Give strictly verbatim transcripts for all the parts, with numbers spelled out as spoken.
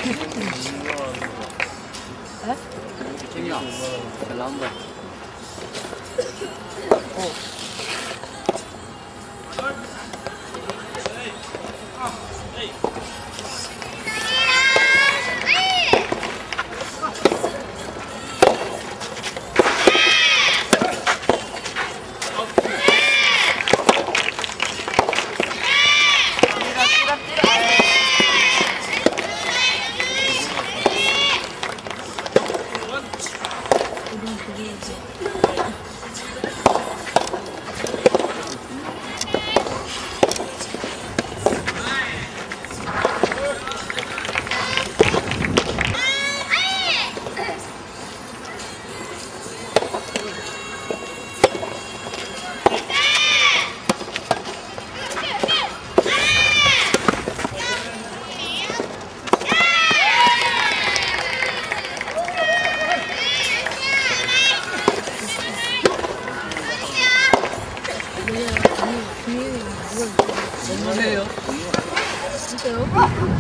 재미야. 잘 나온다. 어. 뭐예요? 진짜요?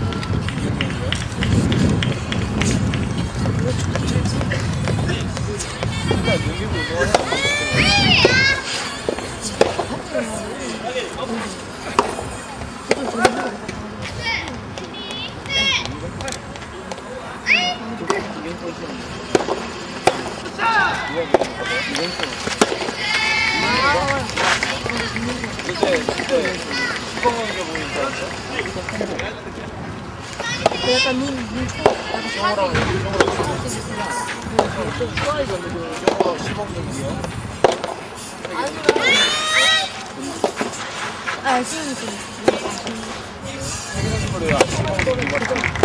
그때 그때 수공원에 보인 줄 알았어? 약간 눈, 눈 쳐. 영어랑 영어랑 좀 좋아해졌는데 영어 시범 경기요? 아, 지금 좀. 그래야 시범 경기 맞죠?